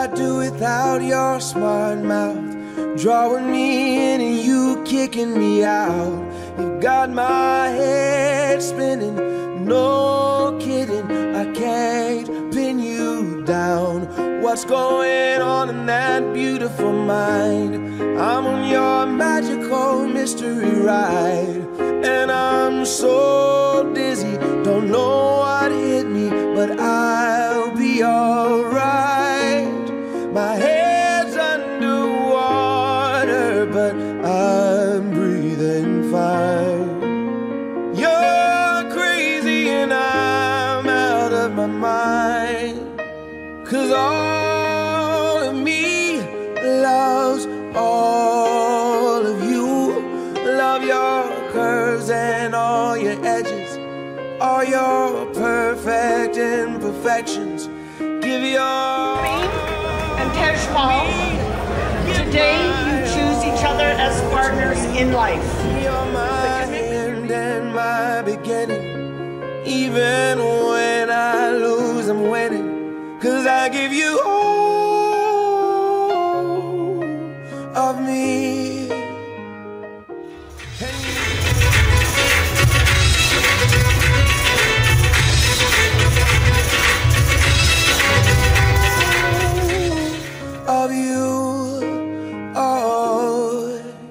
I do without your smart mouth? Drawing me in and you kicking me out. You've got my head spinning, no kidding. I can't pin you down. What's going on in that beautiful mind? I'm on your magical mystery ride, and I'm so dizzy, don't know what hit me, but I'll be alright. My head's underwater, but I'm breathing fine. You're crazy and I'm out of my mind, 'cause all of me loves all of you. Love your curves and all your edges, all your perfect imperfections. Give your and Tejmal, today you choose each other as partners in life. You're my end and my beginning. Even when I lose, I'm winning, 'cause I give you all of me. Of you, oh.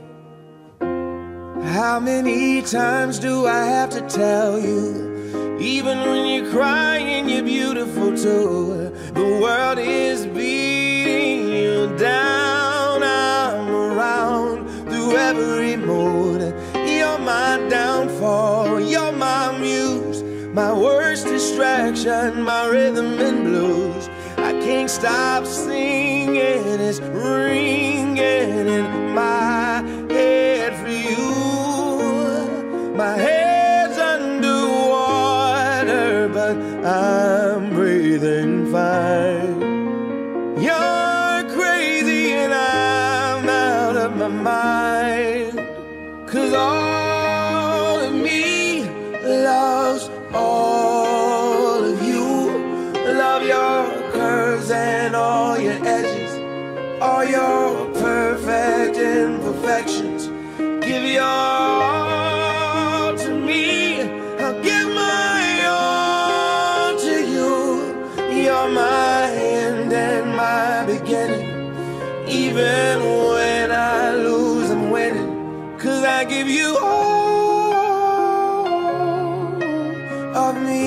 How many times do I have to tell you? Even when you're crying, you're beautiful too. The world is beating you down. I'm around through every mood. You're my downfall, you're my muse, my worst distraction, my rhythm and blues. I can't stop singing, it's ringing in my head for you. My head's underwater, but I'm breathing fine. You're crazy and I'm out of my mind, 'cause all of me loves all of you. Love your curves and all your edges, all your perfect imperfections. Give your all to me, I'll give my all to you. You're my end and my beginning. Even when I lose, I'm winning, 'cause I give you all of me,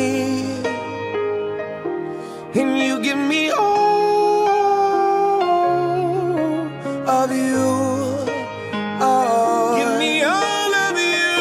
and you give me all of you. Oh, give me all of you.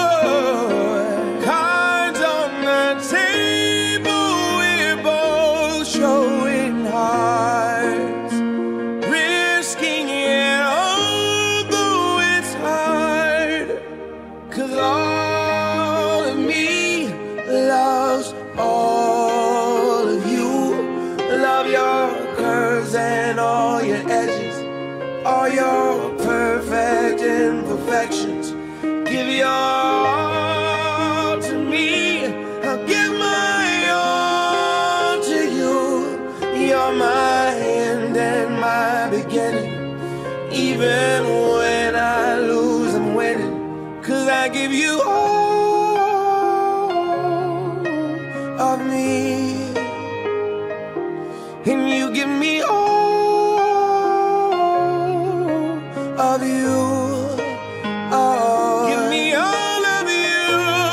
Cards on the table, we're both showing hearts, risking it although it's hard, 'cause all of me loves all of you. Love your curves and all your edges, all your perfect imperfections. Give your all to me, I'll give my all to you. You're my end and my beginning. Even when I lose, I'm winning, 'cause I give you all of me, and you give me all of you. Oh, give me all of you.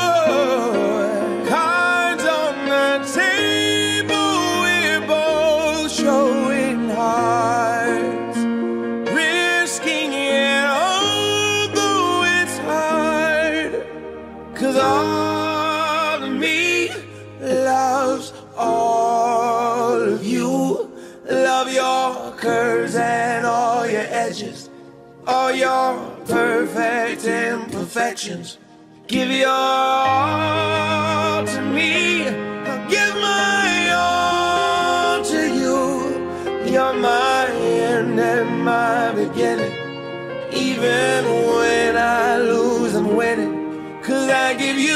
Cards on the table, we're both showing hearts, risking it although it's hard, 'cause all of me loves all of you. Love your curves and all your edges, all your perfect imperfections. Give your all to me, I'll give my all to you. You're my end and my beginning. Even when I lose, I'm winning, 'cause I give you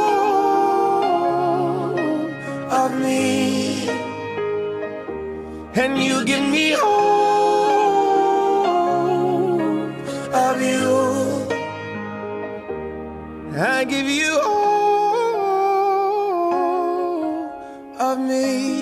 all of me, and you give me all of you. I give you all of me.